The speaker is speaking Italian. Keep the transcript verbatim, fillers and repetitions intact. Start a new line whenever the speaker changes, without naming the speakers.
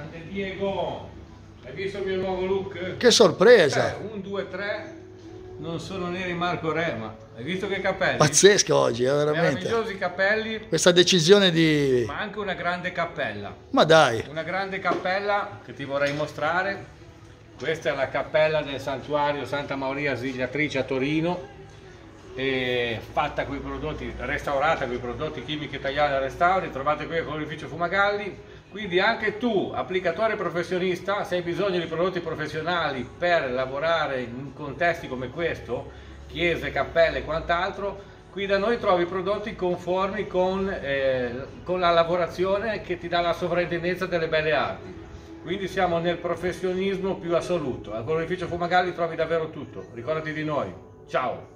Grande Diego, hai visto il mio nuovo look?
Che sorpresa!
Cioè, un, due, tre, non sono neri Marco Re, ma hai visto che capelli?
Pazzesco oggi, eh, veramente.
Meravigliosi capelli,
Questa decisione di...
ma anche una grande cappella.
Ma dai!
Una grande cappella che ti vorrei mostrare. Questa è la cappella del santuario Santa Maria Ausiliatrice a Torino, e fatta con i prodotti, restaurata con i prodotti chimici italiani da restauri, trovate qui al colorificio Fumagalli. Quindi anche tu, applicatore professionista, se hai bisogno di prodotti professionali per lavorare in contesti come questo, chiese, cappelle e quant'altro, qui da noi trovi prodotti conformi con, eh, con la lavorazione che ti dà la sovrintendenza delle belle arti. Quindi siamo nel professionismo più assoluto. Al colorificio Fumagalli trovi davvero tutto. Ricordati di noi. Ciao!